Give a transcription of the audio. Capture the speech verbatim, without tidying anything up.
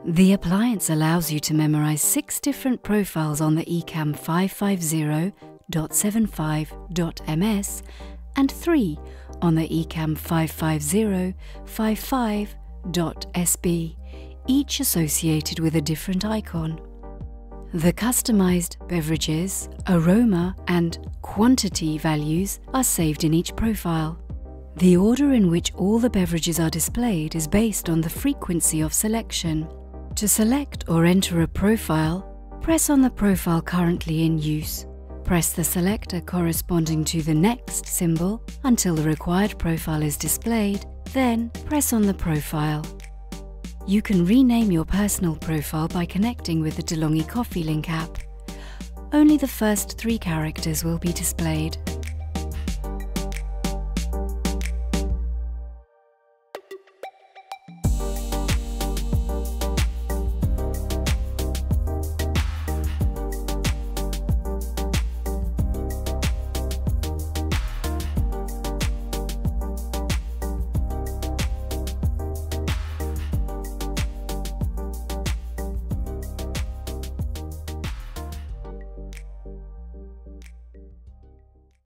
The appliance allows you to memorize six different profiles on the ECAM five fifty dot seventy-five dot M S and three on the ECAM five fifty dot fifty-five dot S B, each associated with a different icon. The customized beverages, aroma, and quantity values are saved in each profile. The order in which all the beverages are displayed is based on the frequency of selection. To select or enter a profile, press on the profile currently in use. Press the selector corresponding to the next symbol until the required profile is displayed, then press on the profile. You can rename your personal profile by connecting with the De'Longhi Coffee Link app. Only the first three characters will be displayed.